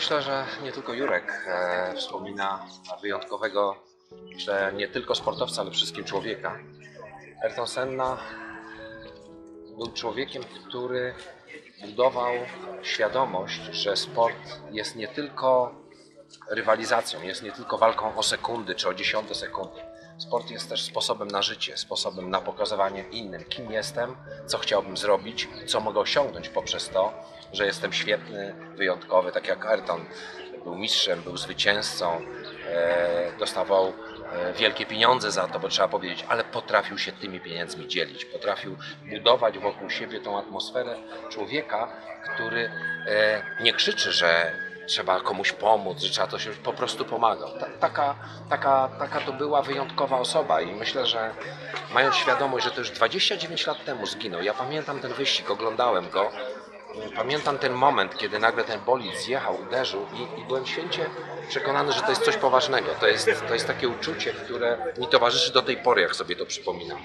Myślę, że nie tylko Jurek wspomina wyjątkowego, myślę, nie tylko sportowca, ale wszystkim człowieka. Ayrton Senna był człowiekiem, który budował świadomość, że sport jest nie tylko rywalizacją, jest nie tylko walką o sekundy czy o dziesiąte sekundy. Sport jest też sposobem na życie, sposobem na pokazywanie innym, kim jestem, co chciałbym zrobić, co mogę osiągnąć poprzez to, że jestem świetny, wyjątkowy, tak jak Ayrton. Był mistrzem, był zwycięzcą, dostawał wielkie pieniądze za to, bo trzeba powiedzieć, ale potrafił się tymi pieniędzmi dzielić, potrafił budować wokół siebie tą atmosferę człowieka, który nie krzyczy, że trzeba komuś pomóc, że trzeba to się po prostu pomagał. Taka to była wyjątkowa osoba i myślę, że mając świadomość, że to już 29 lat temu zginął, ja pamiętam ten wyścig, oglądałem go, pamiętam ten moment, kiedy nagle ten bolid zjechał, uderzył i byłem święcie przekonany, że to jest coś poważnego. To jest takie uczucie, które mi towarzyszy do tej pory, jak sobie to przypominam.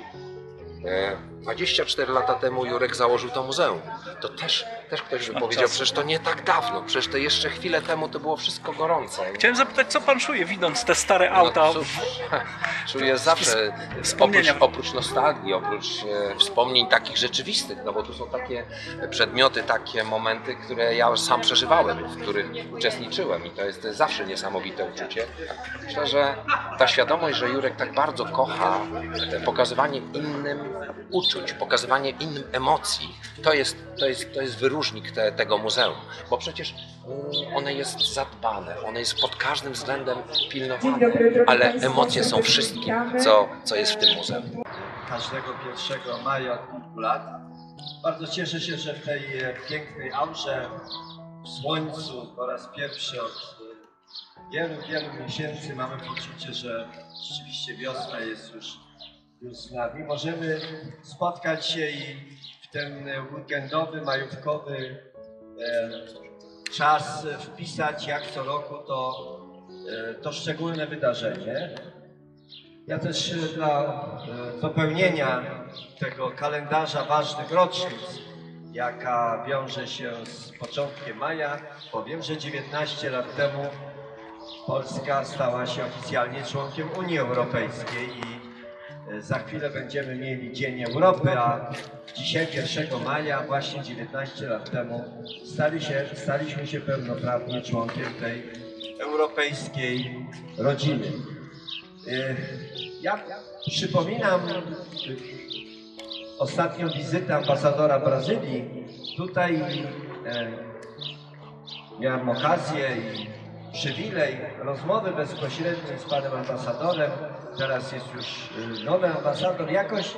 24 lata temu Jurek założył to muzeum. To też ktoś by powiedział, przecież to nie tak dawno, przecież to jeszcze chwilę temu to było wszystko gorące. Chciałem zapytać, co pan czuje, widząc te stare auta? No cóż, czuję zawsze, oprócz nostalgii, oprócz wspomnień takich rzeczywistych, no bo tu są takie przedmioty, takie momenty, które ja sam przeżywałem, w których uczestniczyłem i to jest zawsze niesamowite uczucie. Myślę, że ta świadomość, że Jurek tak bardzo kocha pokazywanie innym uczuć, pokazywanie innym emocji, to jest wyróżnik tego muzeum, bo przecież one jest zadbane, one jest pod każdym względem pilnowane, ale emocje są wszystkim, co jest w tym muzeum. Każdego 1 maja od kilku lat. Bardzo cieszę się, że w tej pięknej aurze, w słońcu po raz pierwszy od wielu miesięcy mamy poczucie, że rzeczywiście wiosna jest już z nami. Możemy spotkać się i w ten weekendowy, majówkowy czas wpisać jak co roku to szczególne wydarzenie. Ja też dla dopełnienia tego kalendarza ważnych rocznic, jaka wiąże się z początkiem maja, powiem, że 19 lat temu Polska stała się oficjalnie członkiem Unii Europejskiej i za chwilę będziemy mieli Dzień Europy, a dzisiaj 1 maja, właśnie 19 lat temu, staliśmy się pełnoprawnie członkiem tej europejskiej rodziny. Ja przypominam ostatnią wizytę ambasadora Brazylii. Tutaj miałem okazję i przywilej rozmowy bezpośredniej z panem ambasadorem. Teraz jest już nowy ambasador. Jakoś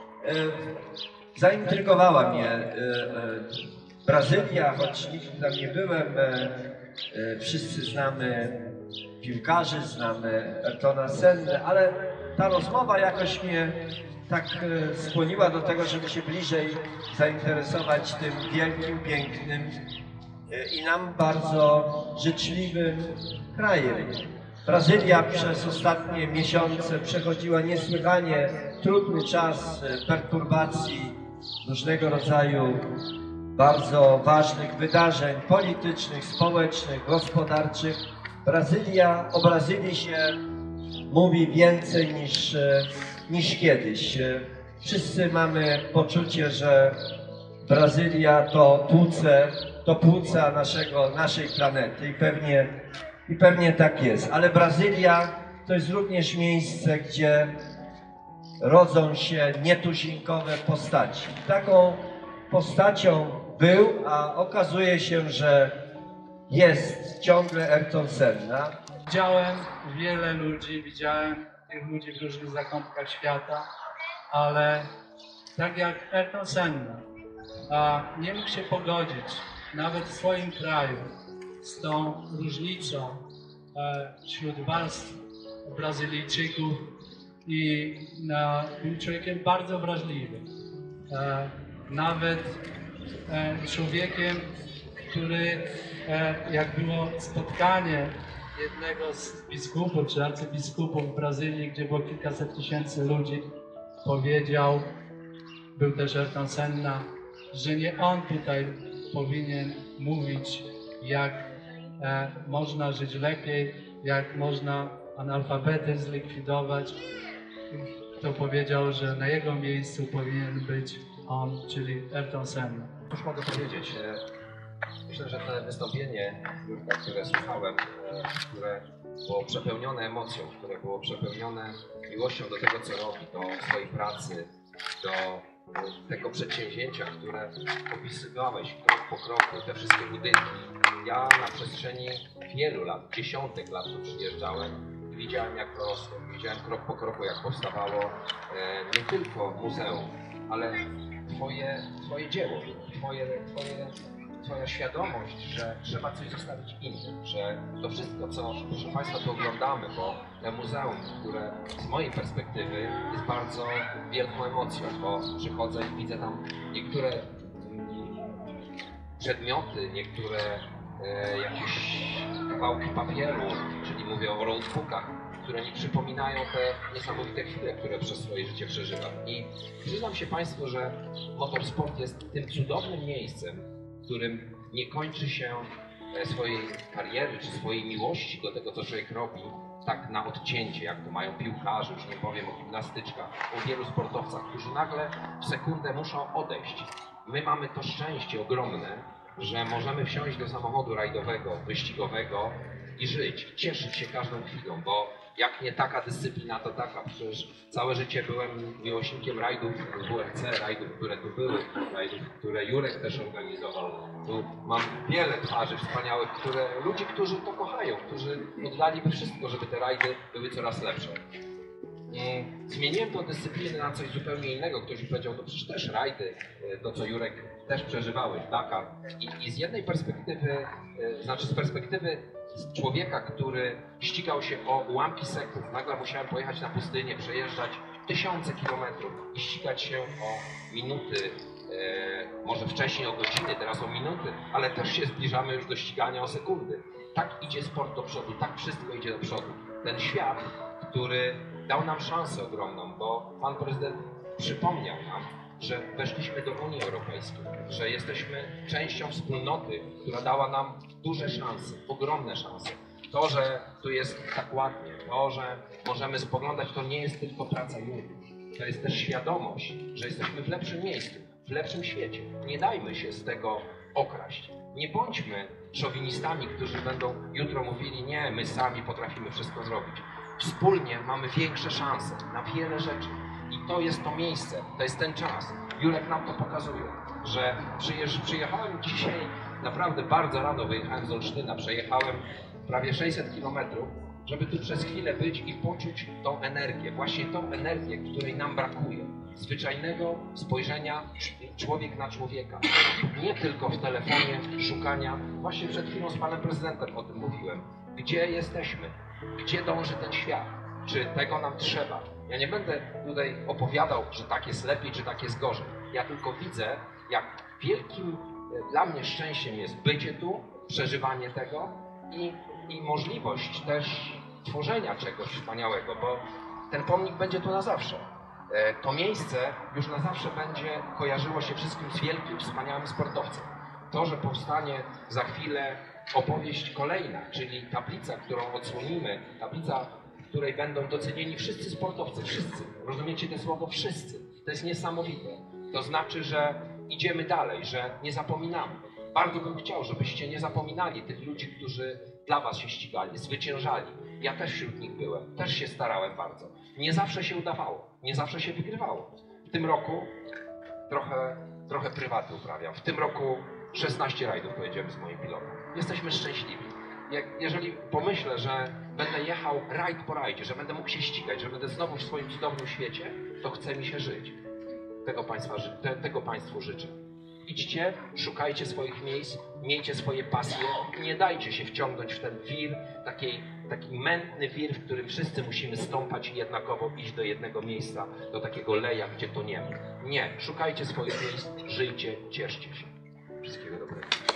zaintrygowała mnie Brazylia, choć nigdy tam nie byłem. Wszyscy znamy piłkarzy, znamy Ayrtona Sennę, ale ta rozmowa jakoś mnie tak skłoniła do tego, żeby się bliżej zainteresować tym wielkim, pięknym i nam bardzo życzliwym krajem. Brazylia przez ostatnie miesiące przechodziła niesłychanie trudny czas perturbacji różnego rodzaju bardzo ważnych wydarzeń politycznych, społecznych, gospodarczych. O Brazylii się mówi więcej niż kiedyś. Wszyscy mamy poczucie, że Brazylia to płuca naszej planety i pewnie tak jest. Ale Brazylia to jest również miejsce, gdzie rodzą się nietuzinkowe postaci. Taką postacią był, a okazuje się, że jest ciągle Ayrton Senna. Widziałem wiele ludzi, widziałem tych ludzi w różnych zakątkach świata, ale tak jak Ayrton Senna nie mógł się pogodzić nawet w swoim kraju z tą różnicą wśród warstw Brazylijczyków i był człowiekiem bardzo wrażliwym. Nawet człowiekiem, który jak było spotkanie jednego z biskupów czy arcybiskupów w Brazylii, gdzie było kilkaset tysięcy ludzi, powiedział, był też Ayrton Senna, że nie on tutaj powinien mówić, jak można żyć lepiej, jak można analfabetyzm zlikwidować. Kto powiedział, że na jego miejscu powinien być on, czyli Ayrton Senna. Cóż mogę powiedzieć? Myślę, że to wystąpienie, które słuchałem, które było przepełnione emocją, które było przepełnione miłością do tego, co robi, do swojej pracy, do tego przedsięwzięcia, które opisywałeś krok po kroku, te wszystkie budynki. Ja na przestrzeni wielu lat, dziesiątek lat tu przyjeżdżałem i widziałem, jak to rosło. Widziałem krok po kroku, jak powstawało nie tylko muzeum, ale twoje dzieło, twoja świadomość, że trzeba coś zostawić innym, że to wszystko, co, proszę Państwa, tu oglądamy, bo te muzeum, które z mojej perspektywy jest bardzo wielką emocją, bo przychodzę i widzę tam niektóre przedmioty, niektóre jakieś kawałki papieru, czyli mówię o roadbookach, które mi przypominają te niesamowite chwile, które przez swoje życie przeżywam. I przyznam się Państwu, że motorsport jest tym cudownym miejscem, w którym nie kończy się swojej kariery czy swojej miłości do tego, co człowiek robi, tak na odcięcie, jak to mają piłkarze, już nie powiem o gimnastyczkach, o wielu sportowcach, którzy nagle w sekundę muszą odejść. My mamy to szczęście ogromne, że możemy wsiąść do samochodu rajdowego, wyścigowego i żyć, cieszyć się każdą chwilą, bo jak nie taka dyscyplina, to taka. Przecież całe życie byłem miłośnikiem rajdów WRC, rajdów, które tu były, rajdów, które Jurek też organizował. Tu mam wiele twarzy wspaniałych, ludzi, którzy to kochają, którzy oddaliby wszystko, żeby te rajdy były coraz lepsze. Zmieniłem tę dyscyplinę na coś zupełnie innego. Ktoś mi powiedział, to przecież też rajdy, to co Jurek też przeżywałeś, Dakar. I z jednej perspektywy, z perspektywy człowieka, który ścigał się o ułamki sekund, nagle musiałem pojechać na pustynię, przejeżdżać tysiące kilometrów i ścigać się o minuty, może wcześniej o godziny, teraz o minuty, ale też się zbliżamy już do ścigania o sekundy. Tak idzie sport do przodu, tak wszystko idzie do przodu. Ten świat, który dał nam szansę ogromną, bo pan prezydent przypomniał nam, że weszliśmy do Unii Europejskiej, że jesteśmy częścią wspólnoty, która dała nam duże szanse, ogromne szanse. To, że tu jest tak ładnie, to, że możemy spoglądać, to nie jest tylko praca ludzi. To jest też świadomość, że jesteśmy w lepszym miejscu, w lepszym świecie. Nie dajmy się z tego okraść. Nie bądźmy szowinistami, którzy będą jutro mówili, nie, my sami potrafimy wszystko zrobić. Wspólnie mamy większe szanse na wiele rzeczy. I to jest to miejsce, to jest ten czas. Jurek nam to pokazuje, że przyjechałem dzisiaj, naprawdę bardzo rano wyjechałem z Olsztyna, przejechałem prawie 600 kilometrów, żeby tu przez chwilę być i poczuć tą energię, właśnie tą energię, której nam brakuje. Zwyczajnego spojrzenia człowiek na człowieka. Nie tylko w telefonie szukania, właśnie przed chwilą z panem prezydentem o tym mówiłem. Gdzie jesteśmy? Gdzie dąży ten świat? Czy tego nam trzeba? Ja nie będę tutaj opowiadał, że tak jest lepiej, czy tak jest gorzej. Ja tylko widzę, jak wielkim dla mnie szczęściem jest bycie tu, przeżywanie tego i możliwość też tworzenia czegoś wspaniałego, bo ten pomnik będzie tu na zawsze. To miejsce już na zawsze będzie kojarzyło się wszystkim z wielkim, wspaniałym sportowcem. To, że powstanie za chwilę opowieść kolejna, czyli tablica, którą odsłonimy, tablica, w której będą docenieni wszyscy sportowcy, wszyscy. Rozumiecie to słowo wszyscy? To jest niesamowite. To znaczy, że idziemy dalej, że nie zapominamy. Bardzo bym chciał, żebyście nie zapominali tych ludzi, którzy dla was się ścigali, zwyciężali. Ja też wśród nich byłem, też się starałem bardzo. Nie zawsze się udawało, nie zawsze się wygrywało. W tym roku trochę prywaty uprawiam. W tym roku 16 rajdów pojedziemy z moim pilotem. Jesteśmy szczęśliwi. Jeżeli pomyślę, że będę jechał rajd po rajdzie, że będę mógł się ścigać, że będę znowu w swoim cudownym świecie, to chce mi się żyć. Tego Państwu życzę. Idźcie, szukajcie swoich miejsc, miejcie swoje pasje, nie dajcie się wciągnąć w ten wir, taki mętny wir, w którym wszyscy musimy stąpać i jednakowo iść do jednego miejsca, do takiego leja, gdzie to nie ma. Nie, szukajcie swoich miejsc, żyjcie, cieszcie się. Wszystkiego dobrego.